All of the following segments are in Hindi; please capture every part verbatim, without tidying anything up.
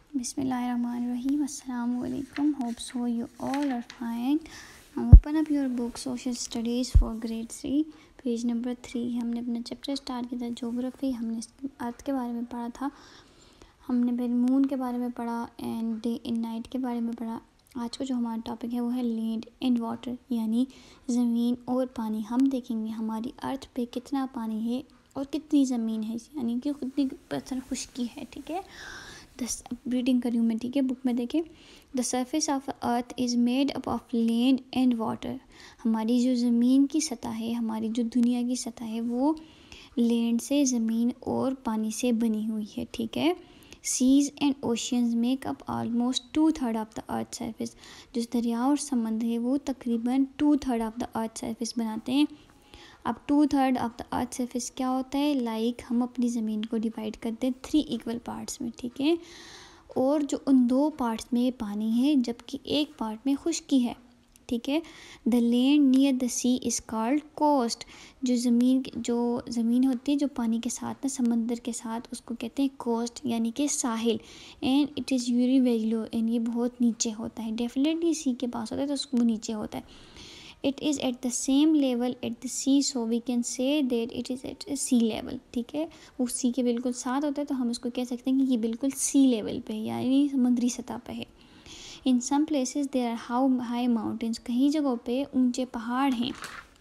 Bismillahirrahmanirrahim. Assalamu alaikum. Hope so you all are fine. Now open up your book Social Studies for grade three, page number three. हमने अपना चैप्टर स्टार्ट किया था ज्योग्राफी. हमने अर्थ के बारे में पढ़ा था, हमने फिर मून के बारे में पढ़ा एंड डे एंड नाइट के बारे में पढ़ा. आज का जो हमारा टॉपिक है वो है लैंड एंड वाटर, यानी ज़मीन और पानी. हम देखेंगे हमारी अर्थ पे कितना पानी है और कितनी ज़मीन है, यानी कि कितनी परसेंट खुश्की है. ठीक है, दस रीडिंग करी हूँ मैं. ठीक है, बुक में देखें. The surface of earth is made up of land and water. हमारी जो ज़मीन की सतह है, हमारी जो दुनिया की सतह है, वो लैंड से, ज़मीन और पानी से बनी हुई है. ठीक है, seas and oceans make up almost two third of the earth surface. जो दरिया और समंदर है वो तकरीबन two third of the earth surface बनाते हैं. अब two third of the earth surface क्या होता है? लाइक like, हम अपनी ज़मीन को डिवाइड करते हैं थ्री इक्वल पार्ट्स में. ठीक है, और जो उन दो पार्ट्स में पानी है जबकि एक पार्ट में खुश्की है. ठीक है, the land near the sea is called coast. जो ज़मीन जो ज़मीन होती है जो पानी के साथ ना, समंदर के साथ, उसको कहते हैं कोस्ट, यानी कि साहिल. And it is very very low, एंड ये बहुत नीचे होता है. डेफिनेटली सी के पास होता है तो उसको नीचे होता है. It is at the same level at the sea, so we can say that it is at sea level. ठीक है, वो सी के बिल्कुल साथ होता है तो हम उसको कह सकते हैं कि ये बिल्कुल सी लेवल पे है, यानी समुद्री सतह पे है. In some places there are how high mountains. कहीं जगहों पे ऊंचे पहाड़ हैं.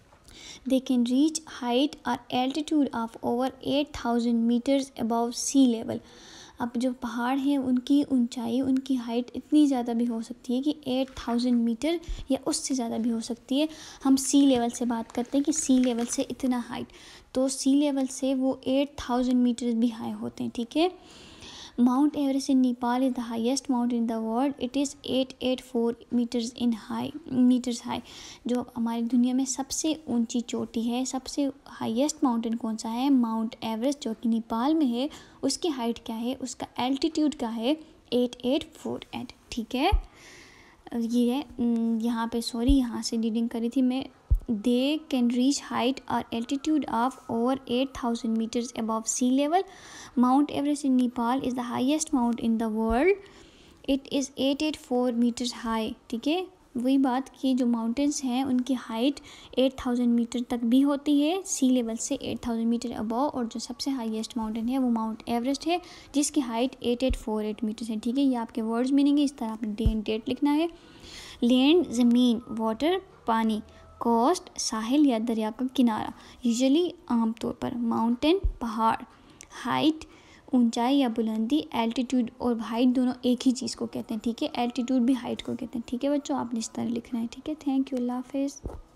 They can reach height or altitude of over eight thousand metres above sea level. अब जो पहाड़ हैं उनकी ऊंचाई, उनकी हाइट इतनी ज़्यादा भी हो सकती है कि एट थाउजेंड मीटर या उससे ज़्यादा भी हो सकती है. हम सी लेवल से बात करते हैं कि सी लेवल से इतना हाइट, तो सी लेवल से वो एट थाउजेंड मीटर भी हाई होते हैं. ठीक है, Mount Everest in Nepal is the highest mountain in the world. It is eight eight four metres in high metres high. जो हमारी दुनिया में सबसे ऊंची चोटी है, सबसे हाईएस्ट माउंटेन कौन सा है? माउंट एवरेस्ट, जो कि नेपाल में है. उसकी हाइट क्या है? उसका एल्टीट्यूड क्या है? Eight eight four eight. ठीक है, ये है यहाँ पे, सॉरी यहाँ से रीडिंग करी थी मैं. They can reach height or altitude of over eight thousand meters above sea level. Mount Everest in Nepal is the highest mountain in the world. It is eight hundred eighty-four meters high. ठीक है, वही बात कि जो माउंटेन्स हैं उनकी हाइट एट थाउजेंड मीटर तक भी होती है, सी लेवल से एट थाउजेंड मीटर अबव. और जो सबसे हाईएस्ट माउंटेन है वो माउंट एवरेस्ट है, जिसकी height eight eight four eight metre है. ठीक है, ये आपके वर्ड्स मीनिंग है. इस तरह आपने डे एंड डेट लिखना है. लैंड ज़मीन, वाटर पानी, कोस्ट साहिल या दरिया का किनारा, यूजुअली आमतौर पर. माउंटेन पहाड़, हाइट ऊंचाई या बुलंदी, एल्टीट्यूड और हाइट दोनों एक ही चीज़ को कहते हैं. ठीक है, एल्टीट्यूड भी हाइट को कहते हैं. ठीक है बच्चों, आपने इस तरह लिखना है. ठीक है, थैंक यू, अल्लाह हाफिज़.